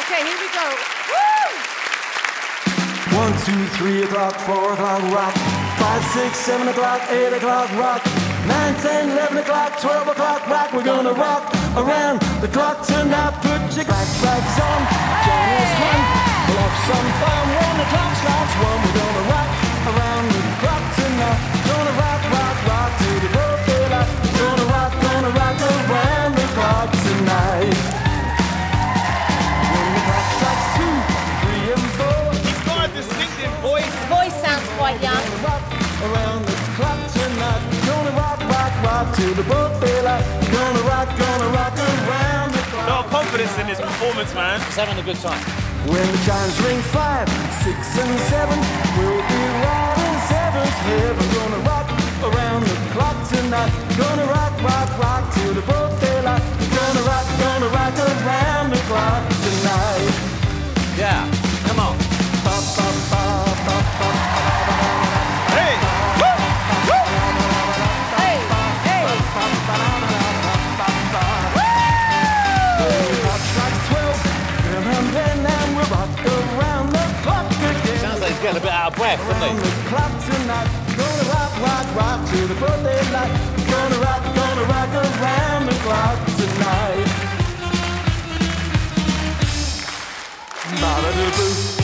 Okay, here we go. Woo! 1, 2, 3 o'clock, 4 o'clock, rock. 5, 6, 7 o'clock, 8 o'clock, rock. 9, 10, 11 o'clock, 12 o'clock, rock. We're gonna rock around the clock tonight. Put your backpacks on, join us one. We'll have some fun when the clock strikes 1. We're gonna rock around the clock tonight. Gonna rock, rock, rock till the broad daylight. Gonna rock around the clock tonight. When the clock strikes 2, 3 and 4. He's got a distinctive voice. His voice sounds quite young. Gonna rock around the clock tonight. Gonna rock, rock, rock till the broad daylight. Gonna rock around the clock. A lot of confidence in his performance, man. He's having a good time. When the chimes ring 5, 6 and 7, we'll be right in 7th heaven. Gonna rock around the clock tonight. Gonna rock, rock, rock till the broad daylight. Gonna rock around the clock tonight. Yeah, come on. Ba, ba, ba, ba, ba, Hey! Woo! Woo! Hey, hey. When the clock strikes 12, and then we'll rock around the clock again. Sounds like he's getting a bit out of breath, doesn't Around he? the clock tonight. Gonna rock, rock, rock till the broad daylight. Gonna rock around the clock tonight. Ba-da-doo-boo.